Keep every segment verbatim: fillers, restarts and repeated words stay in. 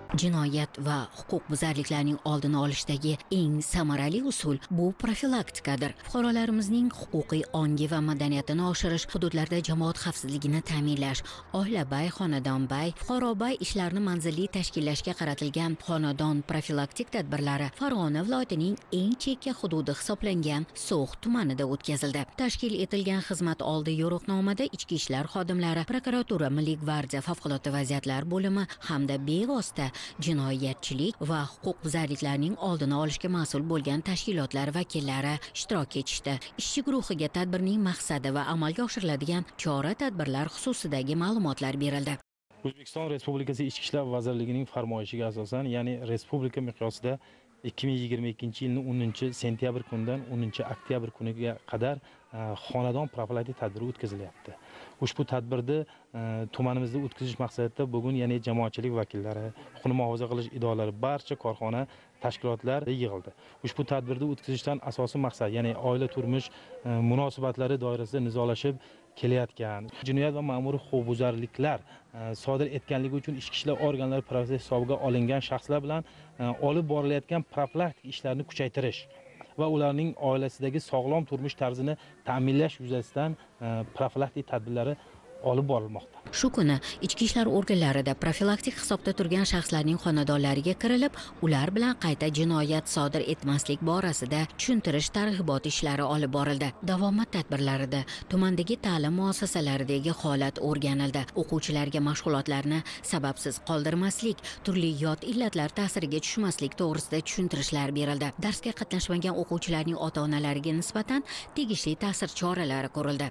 Jinoyat va huquqbuzarliklarning oldini olishdagi eng samarali usul bu profilaktikadir. Fuqarolarimizning huquqiy ongi va madaniyatini oshirish, hududlarda jamoat xavfsizligini ta'minlash, oilabay, xonadonbay, fuqarobay ishlarni manzilli tashkillashga qaratilgan xonadon profilaktik tadbirlari Farg'ona viloyatining eng chekka hududi hisoblangan So'x tumanida o'tkazildi. Tashkil etilgan xizmat oldi yo'riqnomada ichki ishlar xodimlari, prokuratura, Milliy gvardiya, favqulodda vaziyatlar bo'limi hamda bevosita jinoyatchilik va huquqbuzarliklarning oldini olishga mas'ul bo'lgan tashkilotlar vakillari ishtirok etishdi. Ishchi guruhiga tadbirning maqsadi va amalga oshiriladigan chora-tadbirlar xususidagi ma'lumotlar berildi. O'zbekiston Respublikasi Ichki ishlar vazirligining farmoyishiga asosan, ya'ni respublika miqyosida ikki ming yigirma ikkinchi yilning o'ninchi sentyabr kunidan o'ninchi oktyabr kuniga qadar xonadon profilaktik tadbiri o'tkazilyapti. Ushbu tadbirni tumanimizda o'tkazish maqsadida bugun ya'ni jamoatchilik vakillari, huquqni muhofaza qilish idoralari, barcha korxona tashkilotlar yig'ildi. Ushbu tadbirni o'tkazishdan asosiy maqsad, ya'ni oila turmush munosabatlari doirasida nizolashib kelayotgan jinoyat va ma'muriy huquqbuzarliklar sodir etganligi uchun ichki ishlar organlari protsess hisobiga olingan shaxslar bilan olib borilayotgan profilaktik ishlarni kuchaytirish va ularning oilasidagi sog'lom turmush tarzini ta'minlash yuzasidan profilaktik tadbirlari olib borilmoqda. Shu kuni ichki ishlar organlarida profilaktik hisobda turgan shaxslarning xonadonlariga kirilib, ular bilan qayta jinoyat sodir etmaslik borasida tushuntirish targ'ibot ishlari olib borildi. Davomat tadbirlarida tumandagi ta'lim muassasalaridagi holat o'rganildi. O'quvchilarga mashg'ulotlarni sababsiz qoldirmaslik, turli yot illatlar ta'siriga tushmaslik to'g'risida tushuntirishlar berildi. Darsga qatnashmagan o'quvchilarning ota-onalariga nisbatan tegishli ta'sir choralari ko'rildi.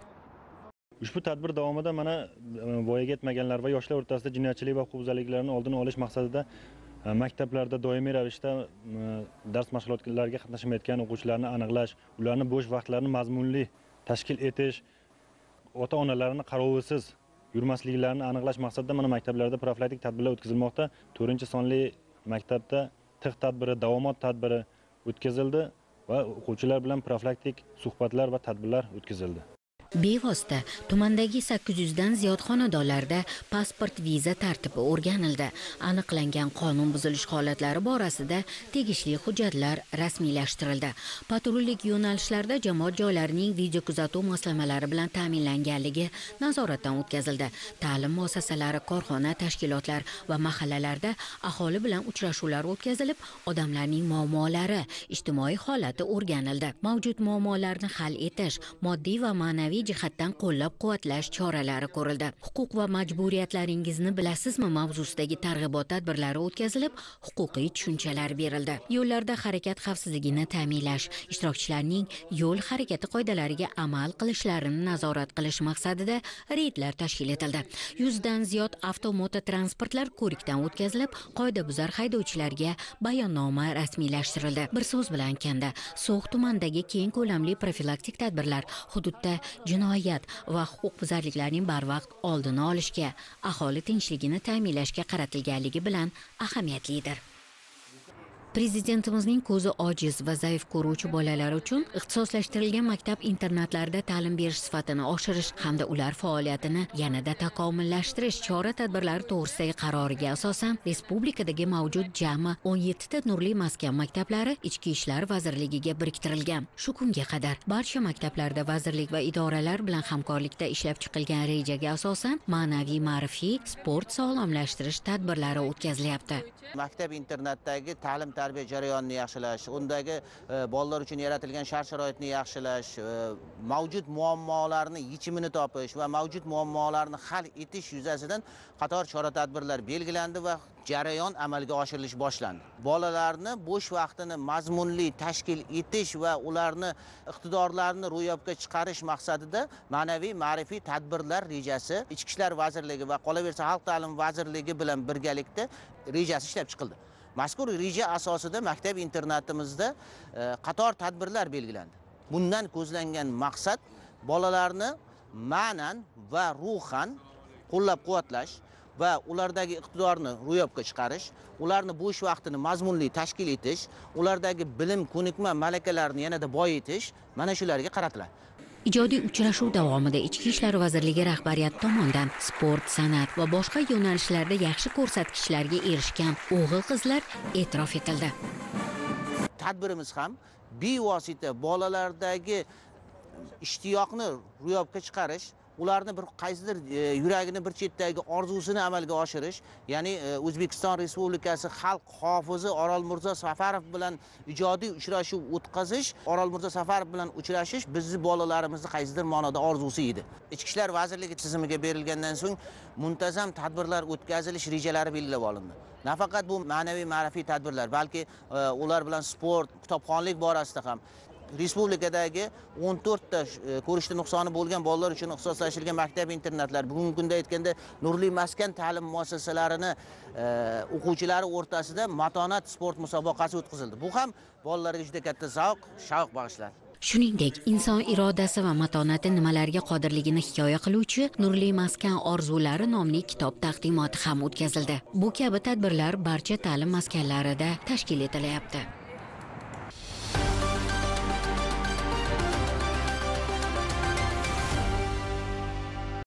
Ushbu tadbir davomida mana voyaga yetmaganlar va yoshlar o'rtasida jinoyatchilik va huquqbuzarliklarni oldini olish maqsadida maktablarda doimiy ravishda dars mashg'ulotlariga qatnashmayotgan o'quvchilarni aniqlash, ularni bo'sh vaqtlarini mazmunli tashkil etish, ota-onalarini qarovisiz yurmasliklarini aniqlash maqsadida mana maktablarda profilaktik tadbirlar o'tkazilmoqda. to'rtinchi sonli maktabda tig' tadbiri, davomat tadbiri o'tkazildi va o'quvchilar bilan profilaktik suhbatlar va tadbirlar o'tkazildi. Bevosita tumandagi sakkiz yuz dan ziyod xonadonlarda pasport viza tartibi o'rganildi. Aniqlangan qonun buzilish holatlari borasida tegishli hujjatlar rasmiylashtirildi. Patrullik yo'nalishlarda jamoat joylarining video kuzatuv moslamalari bilan ta'minlanganligi nazoratdan o'tkazildi. Ta'lim muassasalari, korxona, tashkilotlar va mahallalarda aholi bilan uchrashuvlar o'tkazilib, odamlarning muammolari, ijtimoiy holati o'rganildi. Mavjud muammolarni hal etish, moddiy va ma'naviy jihatdan qo'llab-quvvatlash choralari ko'rildi. Huquq va majburiyatlaringizni bilasizmi mavzusidagi targ'ibot tadbirlari o'tkazilib, huquqiy tushunchalar berildi. Yo'llarda harakat xavfsizligini ta'minlash, ishtirokchilarning yo'l harakati qoidalariga amal qilishlarini nazorat qilish maqsadida reydlar tashkil etildi. yuzdan ziyod avtomototransportlar ko'rikdan o'tkazilib, qoidabuzar haydovchilarga bayonnoma rasmiylashtirildi. Bir so'z bilan aytganda, So'x tumanidagi keng ko'lamli profilaktik tadbirlar hududda jinoyat va huquqbuzarliklarning barvaqt oldini olishga, aholi tinchligini ta'minlashga qaratilganligi bilan ahamiyatlidir. Prezidentimizning ko'zi ojiz va zaif ko'ruvchi bolalar uchun ixtisoslashtirilgan maktab internatlarida ta'lim berish sifatini oshirish hamda ular faoliyatini yanada takomillashtirish chora-tadbirlari to'g'risidagi qaroriga asosan respublikadagi mavjud jami o'n yettita nurli maskan maktablari Ichki ishlar vazirligiga biriktirilgan. Shu kunga qadar barcha maktablarda vazirlik va idoralar bilan hamkorlikda ishlab chiqilgan rejaga asosan ma'naviy, ma'rifiy, sport sog'lomlashtirish tadbirlari o'tkazilyapti. Maktab internatdagi ta'lim tarbiya jarayonini yaxshilash, undagi bolalar uchun yaratilgan shart-sharoitni yaxshilash, mavjud muammolarni yechimini topish va mavjud muammolarni hal etish yuzasidan qator chora-tadbirlar belgilandi va jarayon amalga oshirilish boshlandi. Bolalarni bo'sh vaqtini mazmunli tashkil etish va ularni iqtidorlarini ro'yobga chiqarish maqsadida ma'naviy, ma'rifiy tadbirlar rejasi Ichki ishlar vazirligi va qolaversa Xalq ta'limi vazirligi bilan birgalikda rejasi ishlab chiqildi. Mazkur reja asosida maktab internatimizda qator tadbirlar belgilandi. Bundan ko'zlangan maqsad bolalarni ma'nan va ruhan qo'llab-quvvatlash va ulardagi iqtidorni ro'yobga chiqarish, ularni bo'sh vaqtini mazmunli tashkil etish, ulardagi bilim, ko'nikma, malakalarni yanada boyitish mana shularga qaratiladi. Ijodiy uchrashuv davomida Ichki ishlar vazirligi rahbariyati tomonidan sport, san'at va boshqa yo'nalishlarda yaxshi ko'rsatkichlarga erishgan o'g'il-qizlar e'tirof etildi. Tadbirimiz ham bevosita bolalardagi ishtiyoqni ro'yobga chiqarish, ularni bir qaysidir yuragini bir chetdagi orzusini amalga oshirish, ya'ni O'zbekiston Respublikasi xalq hofizi Orolmirzo Safarov bilan ijodiy uchrashuv o'tkazish, Orolmirzo Safarov bilan uchrashish bizni bolalarimizni qaysidir ma'noda orzusi edi. Ichki ishlar vazirligi tizimiga berilgandan so'ng muntazam tadbirlar o'tkazilish rejalari belgilab olindi. Nafaqat bu ma'naviy ma'rifiy tadbirlar, balki ular bilan sport, kitobxonlik borasida ham Respublikadagi o'n to'rtta ko'rishda nuqsoni bo'lgan bolalar uchun ixtisoslashtirilgan maktab internatlar, bugungi kunda aytganda Nurli maskan ta'lim muassasalarini o'quvchilari o'rtasida matonat sport musobaqasi o'tkazildi. Bu ham bolalarga juda katta zavq, shavq bag'ishladi. Shuningdek, inson irodasi va matonati nimalarga qodirligini hikoya qiluvchi Nurli maskan orzulari nomli kitob taqdimoti ham o'tkazildi. Bu kabi tadbirlar barcha ta'lim maskanlarida tashkil etilyapti.